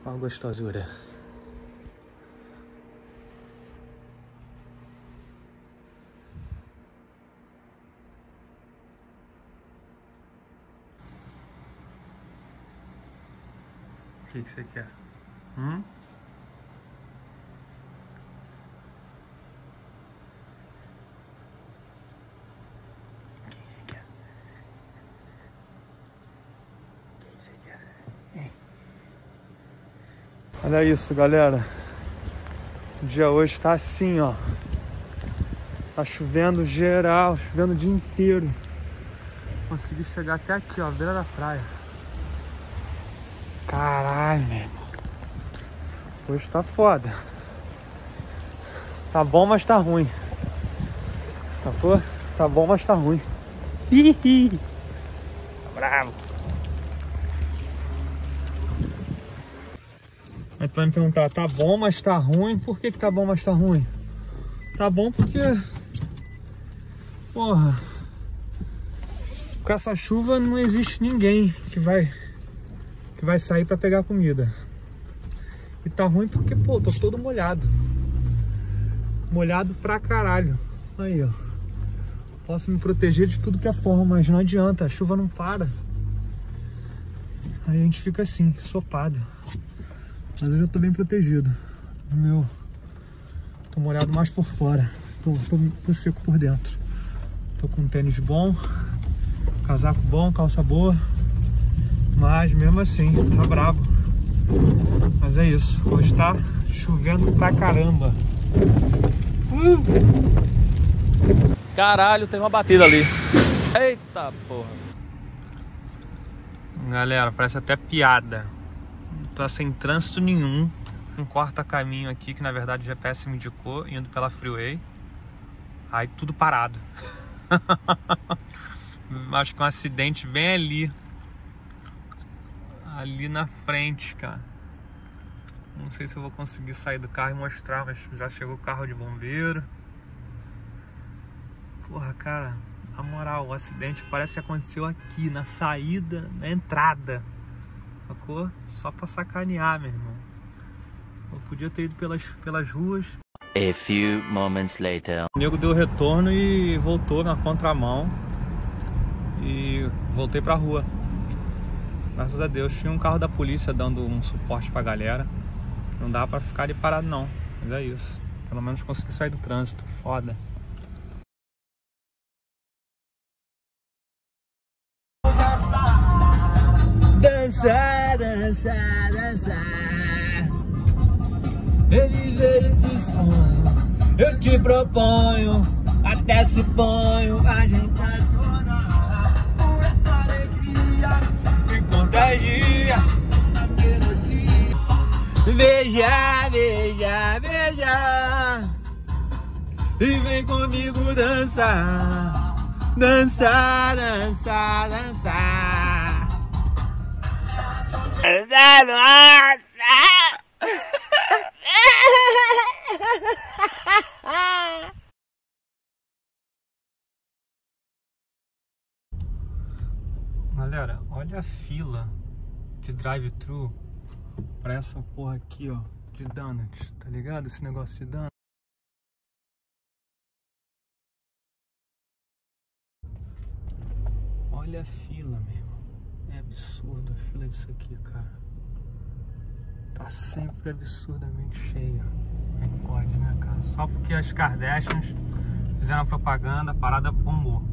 Olha a gostosura. O que você quer? Olha isso, galera. O dia hoje tá assim, ó. Tá chovendo geral, chovendo o dia inteiro. Consegui chegar até aqui, ó, beira da praia. Caralho, meu irmão. Hoje tá foda. Tá bom, mas tá ruim. Sacou? Tá bom, mas tá ruim. Hihi. Tá bravo. Aí tu vai me perguntar, tá bom, mas tá ruim? Por que que tá bom, mas tá ruim? Tá bom porque... Porra... Com essa chuva não existe ninguém que vai sair pra pegar comida. E tá ruim porque, pô, tô todo molhado. Molhado pra caralho. Aí, ó. Posso me proteger de tudo que é forma, mas não adianta, a chuva não para. Aí a gente fica assim, ensopado. Mas eu já tô bem protegido. Tô molhado mais por fora. Tô seco por dentro. Tô com um tênis bom, casaco bom, calça boa. Mas mesmo assim, tá brabo. Mas é isso. Hoje tá chovendo pra caramba. Caralho, tem uma batida ali. Eita porra. Galera, parece até piada. Tá sem trânsito nenhum. Um corta-caminho aqui que na verdade o GPS me indicou, indo pela freeway. Aí tudo parado. Acho que um acidente bem ali. Ali na frente, cara. Não sei se eu vou conseguir sair do carro e mostrar, mas já chegou o carro de bombeiro. Porra, cara, na moral, o acidente parece que aconteceu aqui, na saída, na entrada. Sacou? Só pra sacanear, meu irmão. Eu podia ter ido pelas ruas. A few moments later. O nego deu retorno e voltou na contramão. E voltei pra rua. Graças a Deus. Tinha um carro da polícia dando um suporte pra galera. Não dá pra ficar ali parado não. Mas é isso. Pelo menos consegui sair do trânsito. Foda. Dançar, dançar, dançar, reviver esse sonho. Eu te proponho, até suponho, a gente vai chorar por essa alegria que contagia. Veja, veja, veja, e vem comigo dançar, dançar, dançar, dançar. Galera, olha a fila de drive-thru pra essa porra aqui, ó, de donuts, tá ligado? Esse negócio de donuts. Olha a fila, meu irmão. É absurdo a fila disso aqui, cara. Tá sempre absurdamente cheia. Como é que pode, né, cara? Só porque as Kardashians fizeram propaganda, a parada bombou.